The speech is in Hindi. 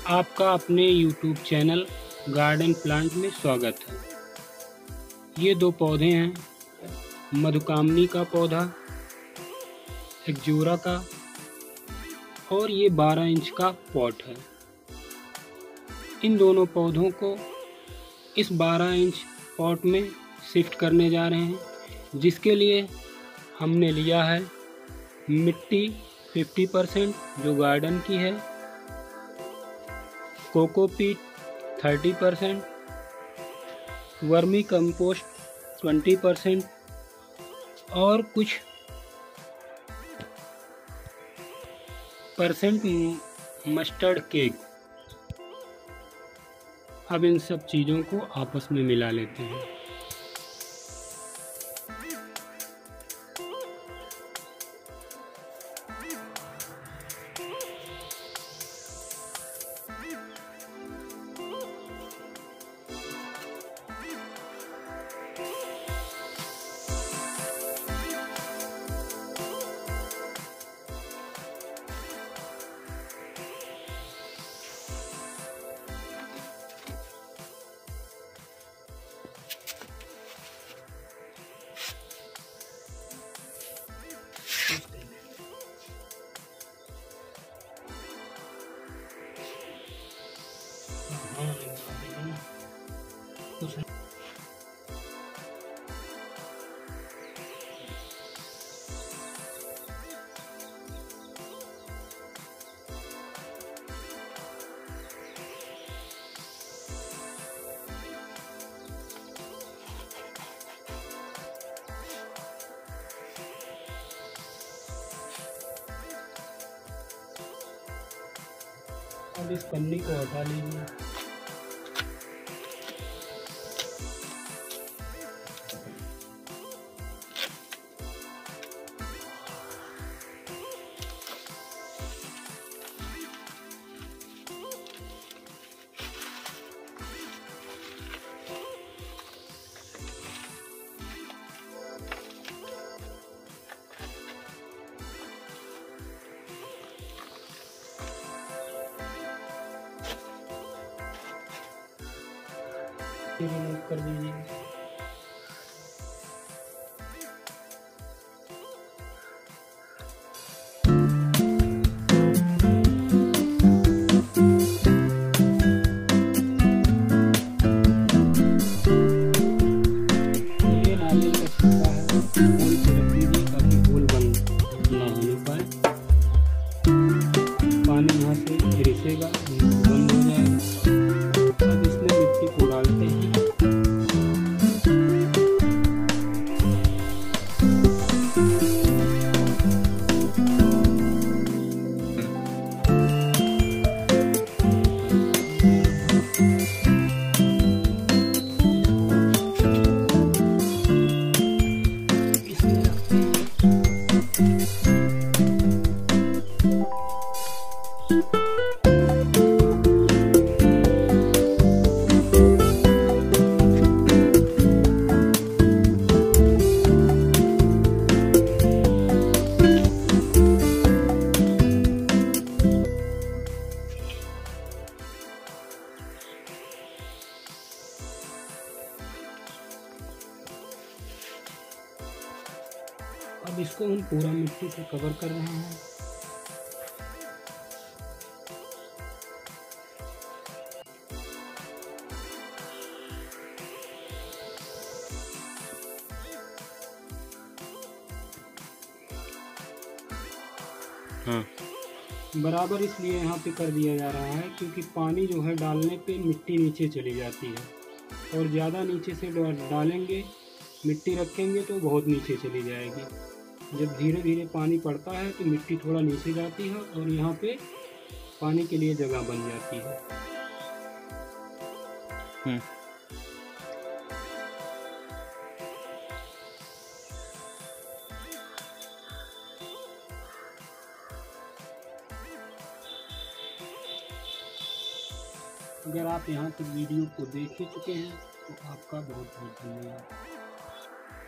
आपका अपने YouTube चैनल गार्डन प्लांट में स्वागत है। ये दो पौधे हैं, मधुकामनी का पौधा, एक्जोरा का, और ये 12 इंच का पॉट है। इन दोनों पौधों को इस 12 इंच पॉट में शिफ्ट करने जा रहे हैं, जिसके लिए हमने लिया है मिट्टी 50% जो गार्डन की है, कोकोपीट 30%, वर्मी कंपोस्ट 20% और कुछ परसेंट मस्टर्ड केक। अब इन सब चीज़ों को आपस में मिला लेते हैं। अब इस पन्नी को हटा लीजिए। रिमूव कर दीजिए। ये नारियल का छिलका है, होल पे रख दीजिए ताकि होल बंद ना होने पाए। पानी यहाँ से रिसेगा, बंद हो जाएगा। अब इसमें मिट्टी को डालते हैं। अब इसको हम पूरा मिट्टी से कवर कर रहे हैं। बराबर इसलिए यहाँ पे कर दिया जा रहा है क्योंकि पानी जो है डालने पे मिट्टी नीचे चली जाती है, और ज़्यादा नीचे से डालेंगे, मिट्टी रखेंगे तो बहुत नीचे चली जाएगी। जब धीरे धीरे पानी पड़ता है तो मिट्टी थोड़ा नीचे जाती है और यहाँ पे पानी के लिए जगह बन जाती है। अगर आप यहाँ तक वीडियो को देख ही चुके हैं तो आपका बहुत बहुत धन्यवाद।